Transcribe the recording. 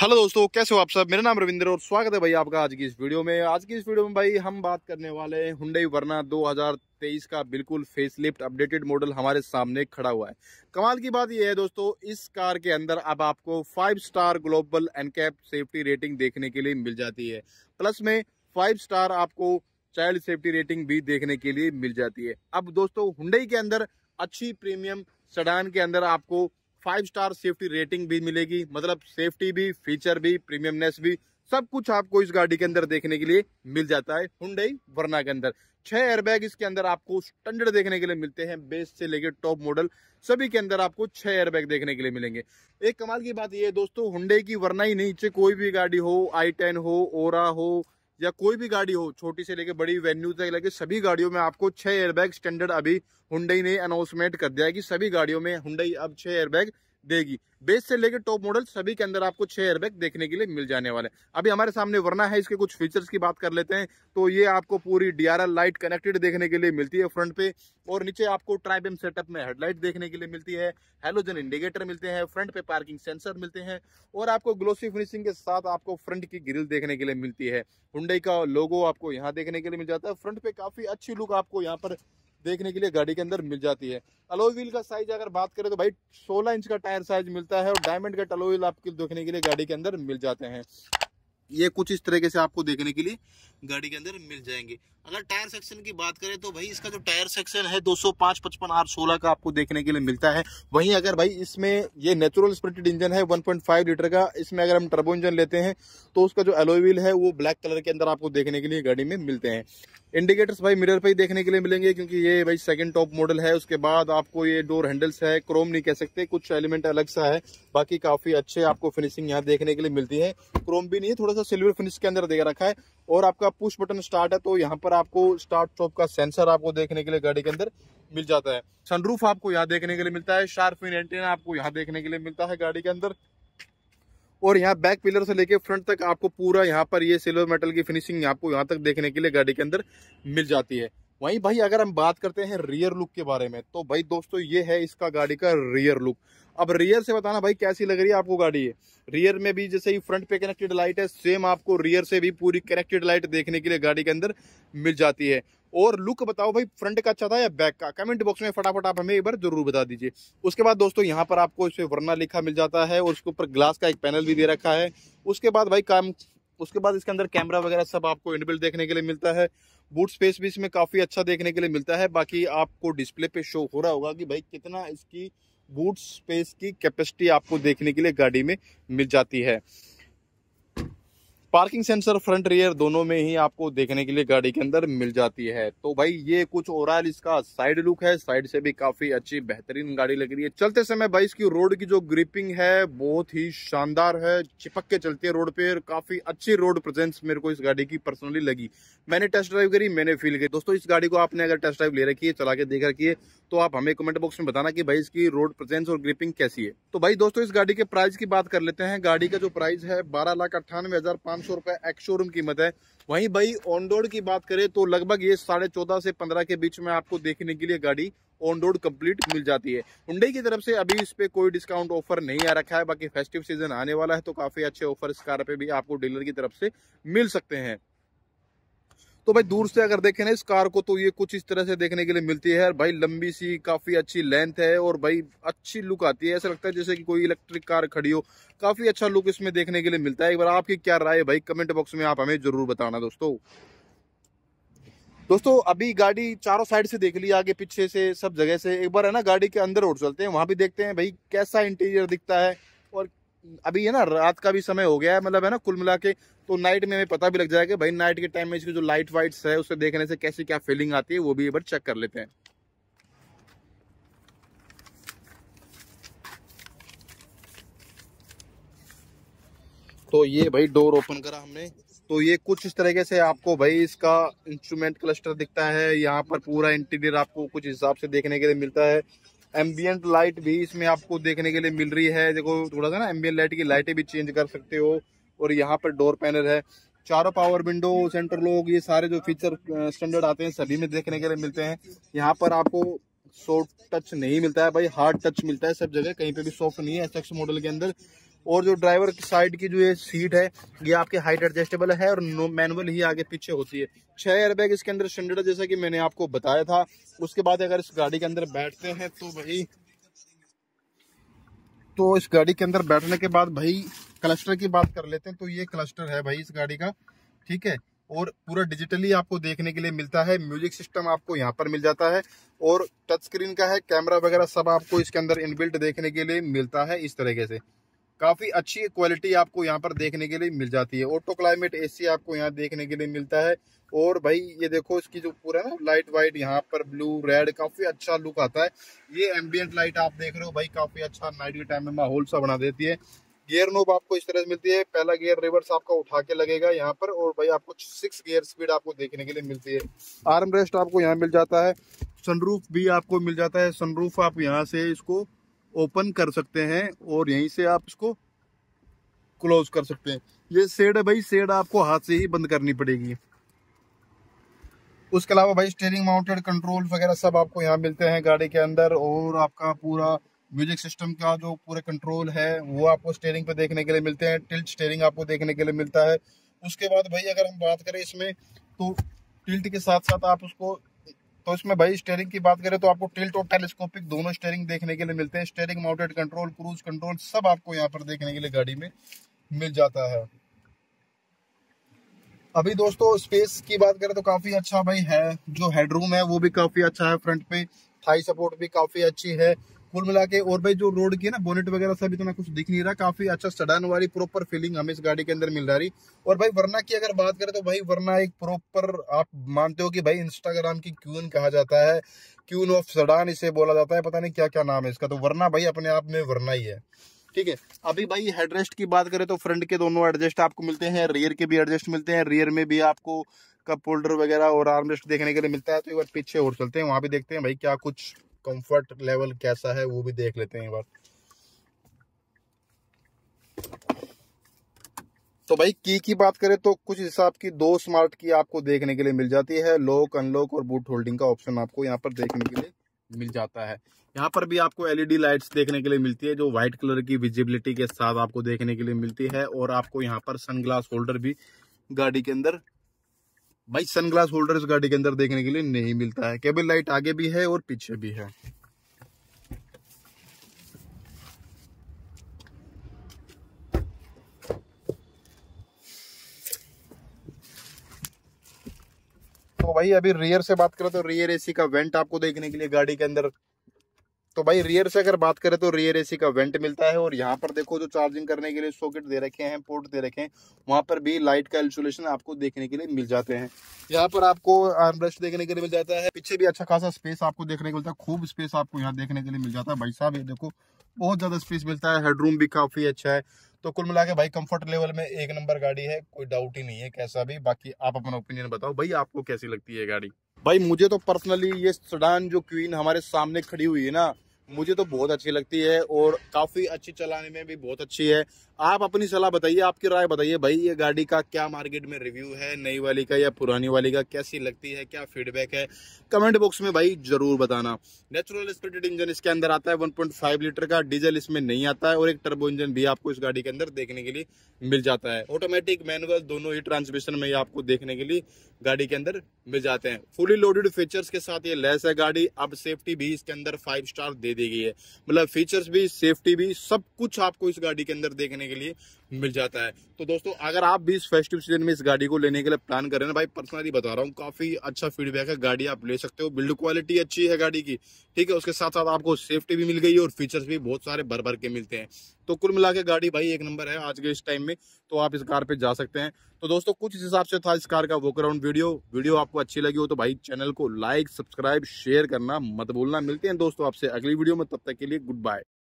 Hello दोस्तों, कैसे हो आप सब। मेरा नाम रविंद्र और स्वागत है भाई आपका आज की इस वीडियो में। आज की इस वीडियो में भाई हम बात करने वाले हैं हुंडई वर्ना 2023 का बिल्कुल फेसलिफ्ट अपडेटेड मॉडल हमारे सामने खड़ा हुआ है। कमाल की बात यह है दोस्तों, इस कार के अंदर अब आपको 5 star global NCAP safety rating देखने के लिए मिल जाती है। प्लस में 5 स्टार आपको चाइल्ड सेफ्टी रेटिंग भी देखने के लिए मिल जाती है। अब दोस्तों हुंडई के अंदर अच्छी प्रीमियम सेडान के अंदर आपको 5 स्टार सेफ्टी रेटिंग भी मिलेगी, मतलब सेफ्टी भी, फीचर भी, प्रीमियमनेस भी, सब कुछ आपको इस गाड़ी के अंदर देखने के लिए मिल जाता है। हुंडई वर्ना के अंदर 6 एयरबैग इसके अंदर आपको स्टैंडर्ड देखने के लिए मिलते हैं। बेस से लेकर टॉप मॉडल सभी के अंदर आपको 6 एयरबैग देखने के लिए मिलेंगे। एक कमाल की बात यह है दोस्तों, हुंडई की वर्ना ही नहीं, कोई भी गाड़ी हो, i10 हो, ओरा हो या कोई भी गाड़ी हो, छोटी से लेकर बड़ी वेन्यू तक लेके सभी गाड़ियों में आपको 6 एयरबैग स्टैंडर्ड अभी हुंडई ने अनाउंसमेंट कर दिया है कि सभी गाड़ियों में हुंडई अब 6 एयरबैग देगी। बेस से लेकर टॉप मॉडल सभी के अंदर आपको 6 एयरबैग देखने के लिए मिल जाने वाले हैं। अभी हमारे सामने वर्ना है, इसके कुछ फीचर्स की बात कर लेते हैं। तो ये आपको पूरी DRL लाइट कनेक्टेड देखने के लिए मिलती है फ्रंट पे, और नीचे आपको ट्राइबेम सेटअप में हेडलाइट देखने के लिए मिलती है, हेलोजन इंडिकेटर मिलते हैं, फ्रंट पे पार्किंग सेंसर मिलते हैं, और आपको ग्लोसी फिनिशिंग के साथ आपको फ्रंट की ग्रिल देखने के लिए मिलती है। हुंडई का लोगो आपको यहाँ देखने के लिए मिल जाता है। फ्रंट पे काफी अच्छी लुक आपको यहाँ पर देखने के लिए गाड़ी के अंदर मिल जाती है। अलॉय व्हील का साइज अगर बात करें तो भाई 16 इंच का टायर साइज मिलता है, और डायमंड का अलॉय व्हील आपको देखने के लिए गाड़ी के अंदर मिल जाते हैं। ये कुछ इस तरीके से आपको देखने के लिए गाड़ी के अंदर मिल जाएंगे। अगर टायर सेक्शन की बात करें तो भाई इसका जो टायर सेक्शन है 205 55 R16 का आपको देखने के लिए मिलता है। वहीं अगर भाई इसमें ये नेचुरल स्पिरिटेड इंजन है 1.5 लीटर का, इसमें अगर हम टर्बो इंजन लेते हैं तो उसका जो अलॉय व्हील है वो ब्लैक कलर के अंदर आपको देखने के लिए गाड़ी में मिलते हैं। इंडिकेटर्स भाई मिरर पे ही देखने के लिए मिलेंगे, क्योंकि ये भाई सेकंड टॉप मॉडल है। उसके बाद आपको ये डोर हैंडल्स है, क्रोम नहीं कह सकते, कुछ एलिमेंट अलग सा है, बाकी काफी अच्छे आपको फिनिशिंग यहाँ देखने के लिए मिलती है। क्रोम भी नहीं है, थोड़ा सा सिल्वर फिनिश के अंदर दे रखा है। और आपका पुश बटन स्टार्ट है, तो यहाँ पर आपको स्टार्ट स्टॉप का सेंसर आपको देखने के लिए गाड़ी के अंदर मिल जाता है। सनरूफ आपको यहाँ देखने के लिए मिलता है, शार्प फिन एंटीना आपको यहाँ देखने के लिए मिलता है गाड़ी के अंदर। और यहाँ बैक पिलर से लेके फ्रंट तक आपको पूरा यहाँ पर ये सिल्वर मेटल की फिनिशिंग आपको यहाँ तक देखने के लिए गाड़ी के अंदर मिल जाती है। वहीं भाई अगर हम बात करते हैं रियर लुक के बारे में, तो भाई दोस्तों ये है इसका गाड़ी का रियर लुक। अब रियर से बताना भाई कैसी लग रही है आपको गाड़ी है। रियर में भी जैसे ही फ्रंट पे कनेक्टेड लाइट है, सेम आपको रियर से भी पूरी कनेक्टेड लाइट देखने के लिए गाड़ी के अंदर मिल जाती है। और लुक बताओ भाई, फ्रंट का अच्छा था या बैक का, कमेंट बॉक्स में फटाफट आप हमें एक बार जरूर बता दीजिए। उसके बाद दोस्तों यहाँ पर आपको इस पे वर्ना लिखा मिल जाता है, और उसके ऊपर ग्लास का एक पैनल भी दे रखा है। उसके बाद भाई उसके बाद इसके अंदर कैमरा वगैरह सब आपको इनबिल्ट देखने के लिए मिलता है। बूट स्पेस भी इसमें काफी अच्छा देखने के लिए मिलता है। बाकी आपको डिस्प्ले पे शो हो रहा होगा कि भाई कितना इसकी बूट स्पेस की कैपेसिटी आपको देखने के लिए गाड़ी में मिल जाती है। पार्किंग सेंसर फ्रंट रियर दोनों में ही आपको देखने के लिए गाड़ी के अंदर मिल जाती है। तो भाई ये कुछ ओवरऑल इसका साइड लुक है, साइड से भी काफी अच्छी बेहतरीन गाड़ी लग रही है। चलते समय भाई इसकी रोड की जो ग्रिपिंग है बहुत ही शानदार है, चिपक के चलती है रोड पे, काफी अच्छी रोड प्रेजेंस मेरे को इस गाड़ी की पर्सनली लगी। मैंने टेस्ट ड्राइव करी, मैंने फील की। दोस्तों इस गाड़ी को आपने अगर टेस्ट ड्राइव ले रखी है, चला के देख रखी है, तो आप हमें कमेंट बॉक्स में बताना कि भाई इसकी रोड प्रेजेंस और ग्रिपिंग कैसी है। तो भाई दोस्तों इस गाड़ी के प्राइस की बात कर लेते हैं। गाड़ी का जो प्राइस है 12,98,500 रुपए एक्स शोरूम कीमत है। वहीं भाई ऑन रोड की बात करें तो लगभग ये 14.5 से 15 के बीच में आपको देखने के लिए गाड़ी ऑन रोड कंप्लीट मिल जाती है। हुंडई की तरफ से अभी इस पे कोई डिस्काउंट ऑफर नहीं आ रखा है, बाकी फेस्टिव सीजन आने वाला है तो काफी अच्छे ऑफर इस कार पे भी आपको डीलर की तरफ से मिल सकते हैं। तो भाई दूर से अगर देखें ना इस कार को, तो ये कुछ इस तरह से देखने के लिए मिलती है। भाई लंबी सी काफी अच्छी लेंथ है, और भाई अच्छी लुक आती है, ऐसा लगता है जैसे कि कोई इलेक्ट्रिक कार खड़ी हो। काफी अच्छा लुक इसमें देखने के लिए मिलता है। एक बार आपकी क्या राय है भाई, कमेंट बॉक्स में आप हमें जरूर बताना। दोस्तों अभी गाड़ी चारों साइड से देख ली, आगे पीछे से सब जगह से। एक बार है ना गाड़ी के अंदर उठ चलते हैं, वहां भी देखते हैं भाई कैसा इंटीरियर दिखता है। और अभी है ना रात का भी समय हो गया है, मतलब है ना कुल मिला के, तो नाइट में हमें पता भी लग जाएगा भाई नाइट के टाइम में इसकी जो लाइट वाइट्स है उसे देखने से कैसी क्या फीलिंग आती है, वो भी एक बार चेक कर लेते हैं। तो ये भाई डोर ओपन करा हमने, तो ये कुछ इस तरीके से आपको भाई इसका इंस्ट्रूमेंट क्लस्टर दिखता है। यहाँ पर पूरा इंटीरियर आपको कुछ हिसाब से देखने के लिए मिलता है। एम्बियंट लाइट भी इसमें आपको देखने के लिए मिल रही है। देखो थोड़ा सा ना एम्बियंट लाइट की लाइटें भी चेंज कर सकते हो। और यहाँ पर डोर पैनल है, चारों पावर विंडो, सेंटर लॉक, ये सारे जो फीचर स्टैंडर्ड आते हैं सभी में देखने के लिए मिलते हैं। यहाँ पर आपको सॉफ्ट टच नहीं मिलता है भाई, हार्ड टच मिलता है सब जगह, कहीं पे भी सॉफ्ट नहीं है एसएक्स मॉडल के अंदर। और जो ड्राइवर की साइड की जो ये सीट है ये आपके हाइट एडजस्टेबल है और मैनुअल ही आगे पीछे होती है। 6 एयरबैग इसके अंदर स्टैंडर्ड है, जैसा कि मैंने आपको बताया था। उसके बाद अगर इस गाड़ी के अंदर बैठते हैं तो भाई, तो इस गाड़ी के अंदर बैठने के बाद भाई क्लस्टर की बात कर लेते हैं। तो ये क्लस्टर है भाई इस गाड़ी का, ठीक है। और पूरा डिजिटली आपको देखने के लिए मिलता है। म्यूजिक सिस्टम आपको यहाँ पर मिल जाता है और टच स्क्रीन का है। कैमरा वगैरह सब आपको इसके अंदर इनबिल्ट देखने के लिए मिलता है। इस तरीके से काफी अच्छी क्वालिटी आपको यहाँ पर देखने के लिए मिल जाती है। ऑटो क्लाइमेट एसी आपको यहाँ देखने के लिए मिलता है। और भाई ये देखो इसकी जो पूरा ना लाइट वाइट यहाँ पर ब्लू रेड काफी अच्छा लुक आता है। ये एम्बियंट लाइट आप देख रहे हो भाई, काफी अच्छा नाइट के टाइम में माहौल सा बना देती है। गियर नोब आपको इस तरह से मिलती है। पहला गियर रिवर्स आपका उठा के लगेगा यहाँ पर, और भाई आपको 6 गियर स्पीड आपको देखने के लिए मिलती है। आर्म रेस्ट आपको यहाँ मिल जाता है। सनरूफ भी आपको मिल जाता है। सनरूफ आप यहाँ से इसको ओपन कर सकते हैं और यहीं से आप इसको क्लोज कर सकते हैं। ये शेड है भाई, शेड आपको हाथ से ही बंद करनी पड़ेगी। उसके अलावा भाई स्टीयरिंग माउंटेड कंट्रोल वगैरह सब आपको यहाँ मिलते हैं गाड़ी के अंदर। और आपका पूरा म्यूजिक सिस्टम का जो पूरे कंट्रोल है वो आपको स्टीयरिंग पे देखने के लिए मिलते हैं। टिल्ट स्टीयरिंग आपको देखने के लिए मिलता है। उसके बाद भाई अगर हम बात करें इसमें, तो टिल्ट के साथ साथ आप उसको, तो इसमें भाई स्टीयरिंग की बात करें तो आपको टिल्ट और टेलीस्कोपिक दोनों स्टीयरिंग देखने के लिए मिलते हैं। Steering mounted control, cruise control सब आपको यहाँ पर देखने के लिए गाड़ी में मिल जाता है। अभी दोस्तों स्पेस की बात करें तो काफी अच्छा भाई है। जो हेडरूम है वो भी काफी अच्छा है। फ्रंट पे थाई सपोर्ट भी काफी अच्छी है कुल मिला के। और भाई जो रोड की है ना बोनेट वगैरह सब इतना कुछ दिख नहीं रहा, काफी अच्छा सेडान वाली प्रॉपर फीलिंग हमें इस गाड़ी के अंदर मिल रही। और भाई वरना की अगर बात करें तो भाई वरना एक प्रॉपर, आप मानते हो कि भाई इंस्टाग्राम की क्यून कहा जाता है, क्यून ऑफ सेडान इसे बोला जाता है, पता नहीं क्या क्या नाम है इसका। तो वरना भाई अपने आप में वरना ही है, ठीक है। अभी भाई हेडरेस्ट की बात करें तो फ्रंट के दोनों एडजस्ट आपको मिलते हैं, रियर के भी एडजस्ट मिलते हैं। रियर में भी आपको कप होल्डर वगैरह और आर्मरेस्ट देखने के लिए मिलता है। तो एक बार पीछे और चलते हैं, वहां भी देखते हैं भाई क्या कुछ कंफर्ट लेवल कैसा है, वो भी देख लेते हैं एक बार। तो भाई की बात करें तो कुछ हिसाब की 2 स्मार्ट की आपको देखने के लिए मिल जाती है। लॉक, अनलॉक और बूट होल्डिंग का ऑप्शन आपको यहाँ पर देखने के लिए मिल जाता है। यहाँ पर भी आपको एलईडी लाइट्स देखने के लिए मिलती है, जो व्हाइट कलर की विजिबिलिटी के साथ आपको देखने के लिए मिलती है। और आपको यहाँ पर सनग्लास होल्डर भी गाड़ी के अंदर, भाई सनग्लास होल्डर इस गाड़ी के अंदर देखने के लिए नहीं मिलता है। केबल लाइट आगे भी है और पीछे भी है। तो भाई अभी रियर से बात करें तो रियर एसी का वेंट आपको देखने के लिए गाड़ी के अंदर, तो भाई रियर से अगर बात करें तो रियर एसी का वेंट मिलता है। और यहाँ पर देखो जो चार्जिंग करने के लिए सॉकेट दे रखे हैं, पोर्ट दे रखे हैं, वहां पर भी लाइट का इंसुलेशन आपको देखने के लिए मिल जाते हैं। यहाँ पर आपको आर्मरेस्ट देखने के लिए मिल जाता है। पीछे भी अच्छा खासा स्पेस आपको देखने को मिलता है, खूब स्पेस आपको यहाँ देखने के लिए मिल जाता है। भाई साहब ये देखो बहुत ज्यादा स्पेस मिलता है। हेडरूम भी काफी अच्छा है। तो कुल मिला के भाई कंफर्ट लेवल में 1 नंबर गाड़ी है, कोई डाउट ही नहीं है कैसा भी। बाकी आप अपना ओपिनियन बताओ भाई, आपको कैसी लगती है गाड़ी। भाई मुझे तो पर्सनली ये सेडान जो क्वीन हमारे सामने खड़ी हुई है ना, मुझे तो बहुत अच्छी लगती है और काफी अच्छी चलाने में भी बहुत अच्छी है। आप अपनी सलाह बताइए, आपकी राय बताइए भाई, ये गाड़ी का क्या मार्केट में रिव्यू है, नई वाली का या पुरानी वाली का, कैसी लगती है, क्या फीडबैक है, कमेंट बॉक्स में भाई जरूर बताना। नेचुरल स्पिरिटेड इंजन इसके अंदर आता है 1.5 लीटर का, डीजल इसमें नहीं आता है। और एक टर्बो इंजन भी आपको इस गाड़ी के अंदर देखने के लिए मिल जाता है। ऑटोमेटिक मैनुअल दोनों ही ट्रांसमिशन में आपको देखने के लिए गाड़ी के अंदर मिल जाते हैं। फुली लोडेड फीचर्स के साथ ये लेस है गाड़ी। अब सेफ्टी भी इसके अंदर 5 स्टार दे दी गई है, मतलब फीचर्स भी, सेफ्टी भी, सब कुछ आपको इस गाड़ी के अंदर देखने के लिए मिल जाता है। तो दोस्तों अगर आप भी इस फेस्टिव सीजन में इस गाड़ी को लेने के लिए प्लान कर रहे हैं ना, भाई पर्सनली बता रहा हूँ काफी अच्छा फीडबैक है, गाड़ी आप ले सकते हो। बिल्ड क्वालिटी अच्छी है गाड़ी की, ठीक है। उसके साथ साथ आपको सेफ्टी भी मिल गई और फीचर्स भी बहुत सारे भर भर के मिलते हैं। तो कुल मिला के गाड़ी भाई 1 नंबर है आज के इस टाइम में। तो आप इस कार पे जा सकते हैं। तो दोस्तों कुछ इस हिसाब से था इस कार का वॉक अराउंड वीडियो आपको अच्छी लगी हो तो भाई चैनल को लाइक, सब्सक्राइब, शेयर करना मत भूलना। मिलते हैं दोस्तों आपसे अगली वीडियो में, तब तक के लिए गुड बाय।